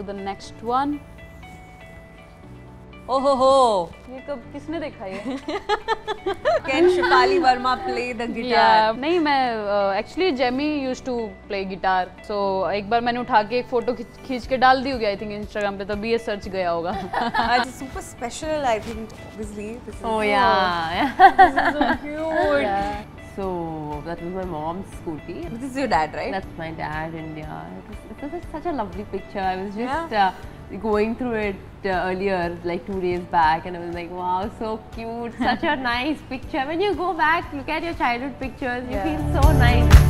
do the next one. ओहो हो, ये कब किसने देखा ये? Can Shefali Verma play the guitar? Yeah, नहीं मैं एक्चुअली जेमी used to play guitar, so एक बार मैंने उठा के एक फोटो खींच के डाल दी होगी आई थिंक इंस्टाग्राम पे, तभी ये सर्च गया होगा. It's super special, I think. Obviously, this is Oh yeah. this is so cute. Yeah. So that was my mom's scooty. This is your dad, right? That's my dad, and yeah, it was such a lovely picture. I was just going through it earlier, like 2 days back, and I was like, wow, so cute, such a nice picture. When you go back, look at your childhood pictures, you feel so nice.